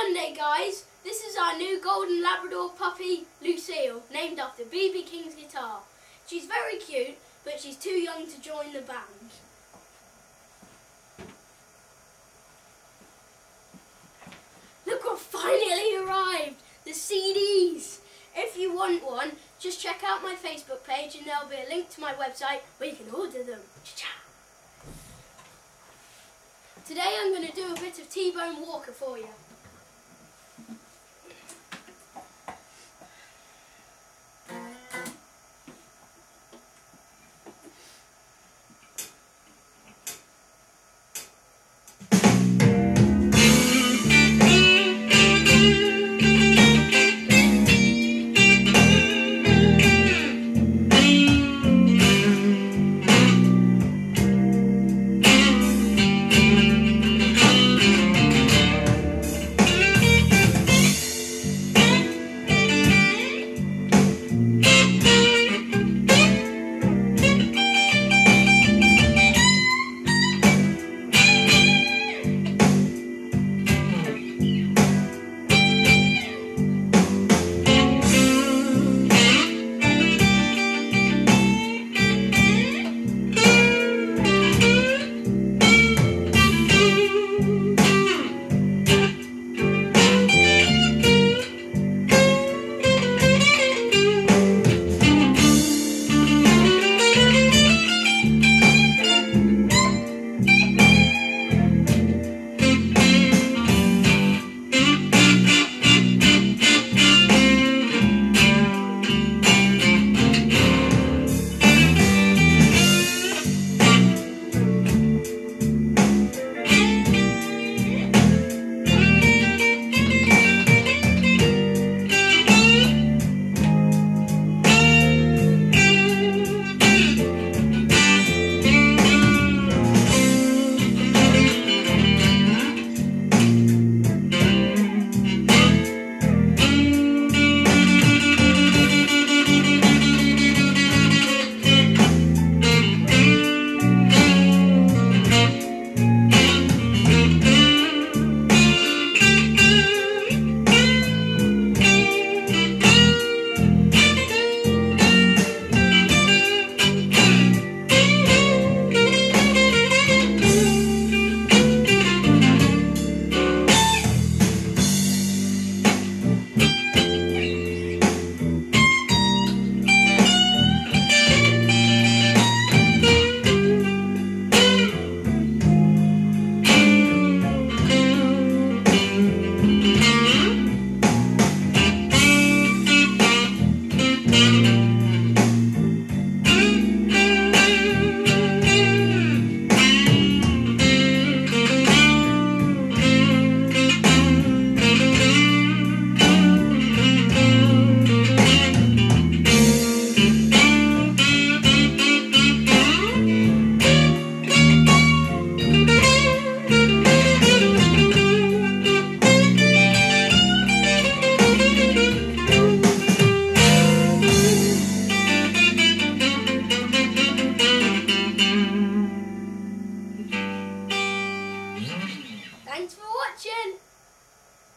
Sunday, guys. This is our new golden Labrador puppy, Lucille, named after B.B. King's guitar. She's very cute, but she's too young to join the band. Look what finally arrived! The CDs! If you want one, just check out my Facebook page and there'll be a link to my website where you can order them. Today I'm going to do a bit of T-Bone Walker for you.